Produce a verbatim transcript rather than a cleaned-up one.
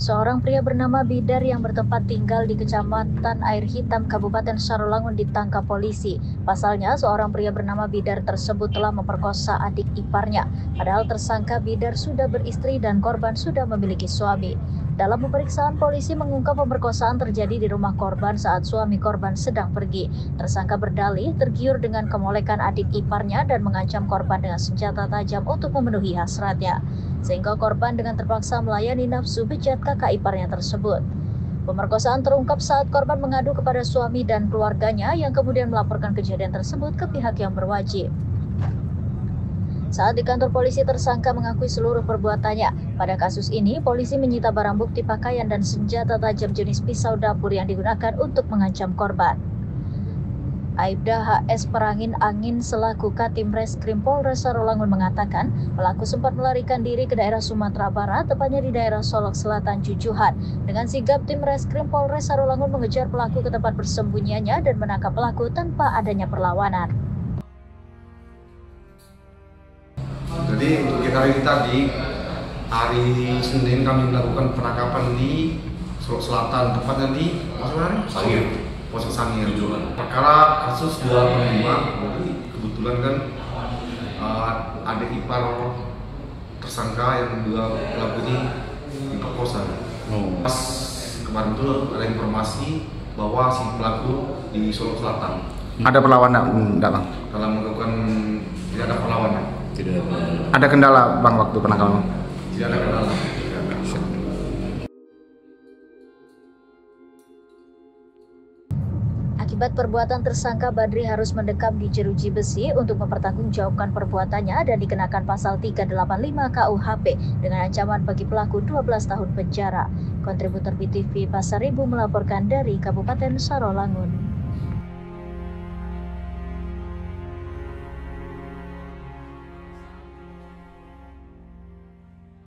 Seorang pria bernama Bidar yang bertempat tinggal di Kecamatan Air Hitam, Kabupaten Sarolangun ditangkap polisi. Pasalnya, seorang pria bernama Bidar tersebut telah memperkosa adik iparnya. Padahal tersangka Bidar sudah beristri dan korban sudah memiliki suami. Dalam pemeriksaan, polisi mengungkap pemerkosaan terjadi di rumah korban saat suami korban sedang pergi. Tersangka berdalih tergiur dengan kemolekan adik iparnya dan mengancam korban dengan senjata tajam untuk memenuhi hasratnya, sehingga korban dengan terpaksa melayani nafsu bejat kakak iparnya tersebut. Pemerkosaan terungkap saat korban mengadu kepada suami dan keluarganya yang kemudian melaporkan kejadian tersebut ke pihak yang berwajib. Saat di kantor polisi, tersangka mengakui seluruh perbuatannya. Pada kasus ini, polisi menyita barang bukti pakaian dan senjata tajam jenis pisau dapur yang digunakan untuk mengancam korban. Aibda H S Perangin Angin selaku Katim Reskrim Polres Sarolangun mengatakan pelaku sempat melarikan diri ke daerah Sumatera Barat, tepatnya di daerah Solok Selatan, Jujuhan. Dengan sigap tim Reskrim Polres Sarolangun mengejar pelaku ke tempat bersembunyiannya dan menangkap pelaku tanpa adanya perlawanan. Jadi untuk kita hari tadi, hari Senin kami melakukan penangkapan di Solok Selatan, tepatnya di mana? Sangir. Polsek Sangir. Perkara kasus dua puluh lima, kebetulan kan uh, ada ipar tersangka yang juga pelaku ini diperkosa. Oh. Pas kemarin itu ada informasi bahwa si pelaku di Solok Selatan. Ada perlawanan enggak, Bang? Dalam melakukan tidak ada perlawanan. Tidak ada. Ada kendala, Bang, waktu penangkapan? Tidak ada kendala. Akibat perbuatan tersangka, Badri harus mendekam di jeruji besi untuk mempertanggungjawabkan perbuatannya dan dikenakan pasal tiga delapan lima K U H P dengan ancaman bagi pelaku dua belas tahun penjara. Kontributor B T V Pasar Ibu melaporkan dari Kabupaten Sarolangun.